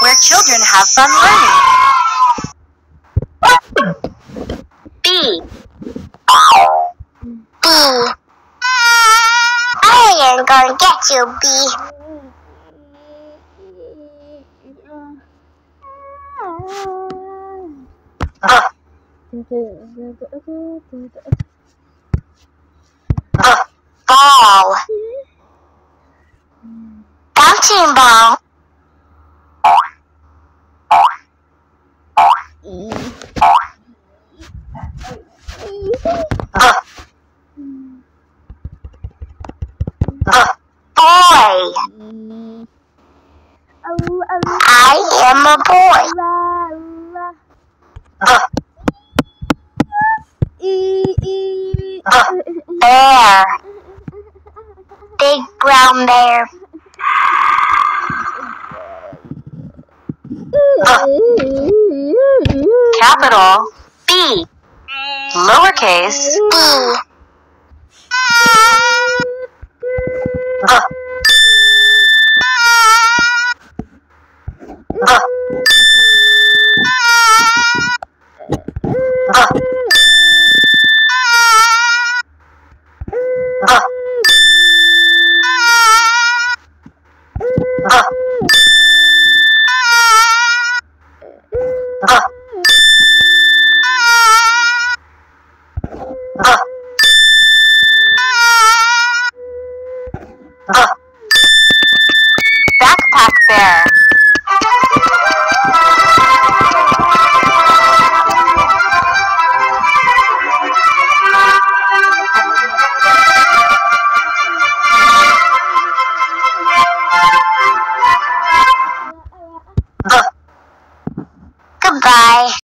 where children have fun learning. B. B. I am going to get you, B. Ball. Bouncing ball. Boy. I am a boy. Bear. Big brown bear. Capital B. Lowercase B. Backpack bear. Goodbye.